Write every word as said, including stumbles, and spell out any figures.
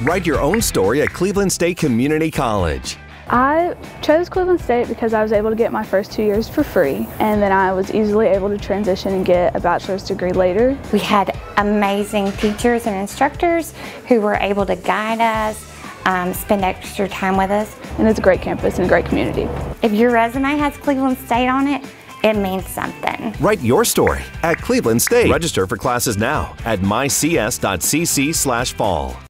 Write your own story at Cleveland State Community College. I chose Cleveland State because I was able to get my first two years for free, and then I was easily able to transition and get a bachelor's degree later. We had amazing teachers and instructors who were able to guide us, um, spend extra time with us. And it's a great campus and a great community. If your resume has Cleveland State on it, it means something. Write your story at Cleveland State. Register for classes now at mycs.cc slash fall.